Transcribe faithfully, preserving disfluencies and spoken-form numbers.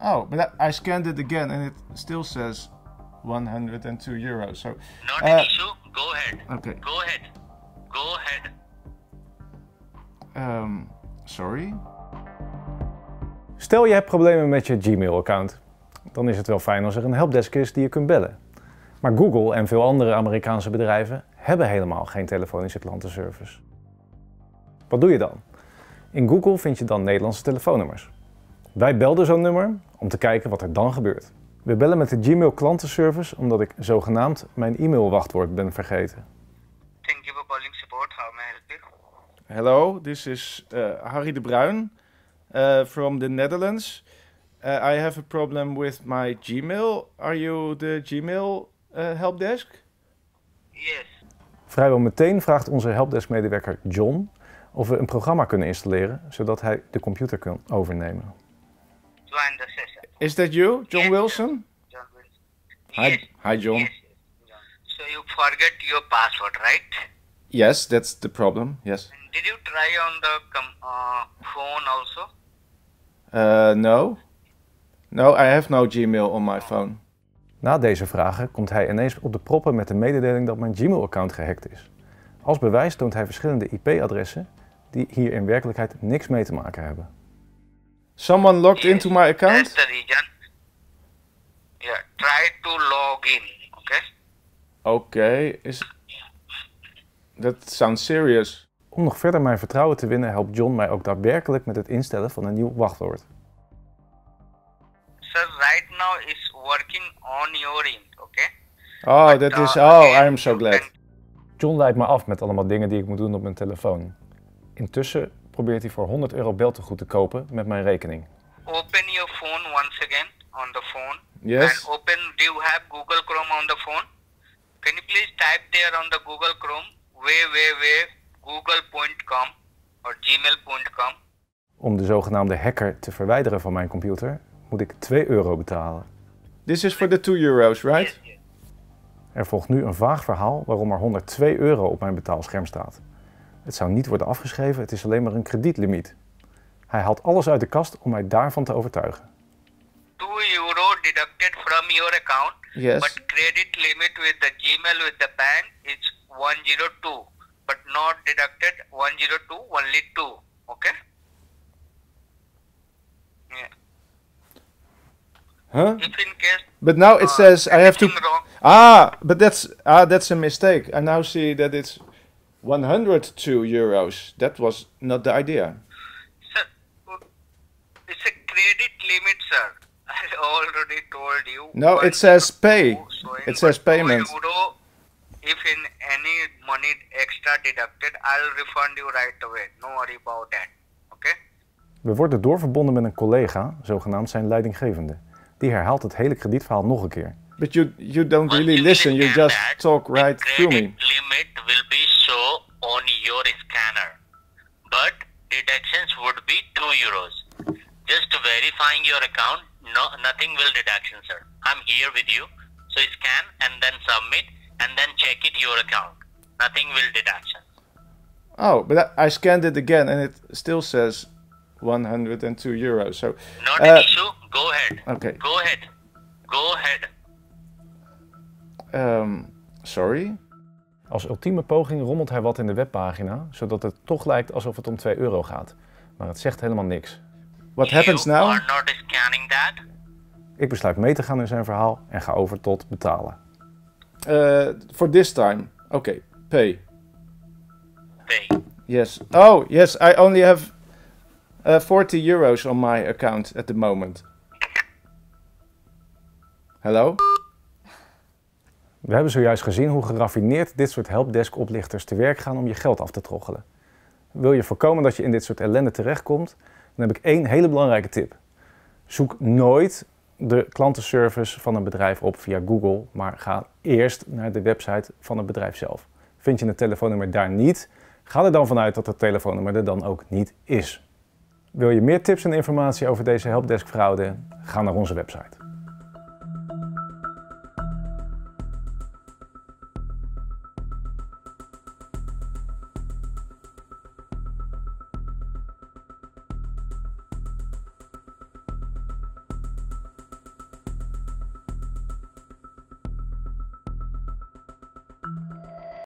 Oh, but I, I scanned it again and it still says one hundred two euros. So, Not uh, an issue. Go ahead. Okay. Go ahead. Go ahead. Um, sorry? Stel je hebt problemen met je Gmail-account. Dan is het wel fijn als er een helpdesk is die je kunt bellen. Maar Google en veel andere Amerikaanse bedrijven hebben helemaal geen telefonische klantenservice. Wat doe je dan? In Google vind je dan Nederlandse telefoonnummers. Wij belden zo'n nummer om te kijken wat er dan gebeurt. We bellen met de Gmail klantenservice omdat ik zogenaamd mijn e-mailwachtwoord ben vergeten. Thank you for calling support. How may I help you? Hello, this is uh, Harry de Bruin uh, from the Netherlands. Uh, I have a problem with my Gmail. Are you the Gmail uh, helpdesk? Yes. Vrijwel meteen vraagt onze helpdesk-medewerker John of we een programma kunnen installeren zodat hij de computer kan overnemen. Join the session. Is that you, John Yes, Wilson? John Wilson. Hi, Yes. hi John. Yes, yes. So you forget your password, right? Yes, that's the problem. Yes. And did you try on the com- uh, phone also? Uh, no. No, I have no Gmail on my phone. Na deze vragen komt hij ineens op de proppen met de mededeling dat mijn Gmail-account gehackt is. Als bewijs toont hij verschillende I P-adressen die hier in werkelijkheid niks mee te maken hebben. Someone logged into my That's account? the reason. Yeah, try to log in, okay? Okay, is... That sounds serious. Om nog verder mijn vertrouwen te winnen helpt John mij ook daadwerkelijk met het instellen van een nieuw wachtwoord. Sir, right now is working on your end, okay? Oh, But, that is... uh, Oh, again, I'm so you glad. can- John leidt me af met allemaal dingen die ik moet doen op mijn telefoon. Intussen probeert hij voor honderd euro beltegoed te kopen met mijn rekening. Open your phone once again on the phone. Yes. And open, do you have Google Chrome on the phone? Can you please type there on the Google Chrome www.google dot com or gmail dot com. Om de zogenaamde hacker te verwijderen van mijn computer moet ik twee euro betalen. This is for the two euros, right? Yes, yes. Er volgt nu een vaag verhaal waarom er honderdtwee euro op mijn betaalscherm staat. Het zou niet worden afgeschreven, het is alleen maar een kredietlimiet. Hij haalt alles uit de kast om mij daarvan te overtuigen. two euro deducted from your account. Yes. But credit limit with the Gmail with the bank is one zero two. But not deducted one zero two, only two. Okay? Yeah. Huh? If in case But now it uh, says I have to... anything wrong, Ah, but that's ah, that's a mistake. I now see that it's one hundred two euros. That was not the idea. sir, it's a credit limit, sir. I already told you. No, one it says pay. euro showing, It says but two payment. euro, if in any money extra deducted, I'll refund you right away. No worry about that. Okay? We worden doorverbonden met een collega, zogenaamd zijn leidinggevende. Die herhaalt het hele kredietverhaal nog een keer. But you you don't Once really you listen. You understand just that, talk the right through me. credit limit will be show on your scanner, but deductions would be two euros. Just verifying your account, no, nothing will deduction, sir. I'm here with you, so scan and then submit and then check it your account. Nothing will deduction. Oh, but I, I scanned it again and it still says one hundred two euros. So Not uh, an issue. Go ahead. okay. Go ahead. Go ahead. Um, sorry. Als ultieme poging rommelt hij wat in de webpagina, zodat het toch lijkt alsof het om twee euro gaat. Maar het zegt helemaal niks. What happens You now? are not scanning that. Ik besluit mee te gaan in zijn verhaal en ga over tot betalen. Uh, for this time. Okay, pay. Pay. Yes. Oh, yes. I only have uh, forty euros on my account at the moment. Hello? We hebben zojuist gezien hoe geraffineerd dit soort helpdesk-oplichters te werk gaan om je geld af te troggelen. Wil je voorkomen dat je in dit soort ellende terechtkomt, dan heb ik één hele belangrijke tip. Zoek nooit de klantenservice van een bedrijf op via Google, maar ga eerst naar de website van het bedrijf zelf. Vind je het telefoonnummer daar niet, ga er dan vanuit dat het telefoonnummer er dan ook niet is. Wil je meer tips en informatie over deze helpdesk-fraude? Ga naar onze website.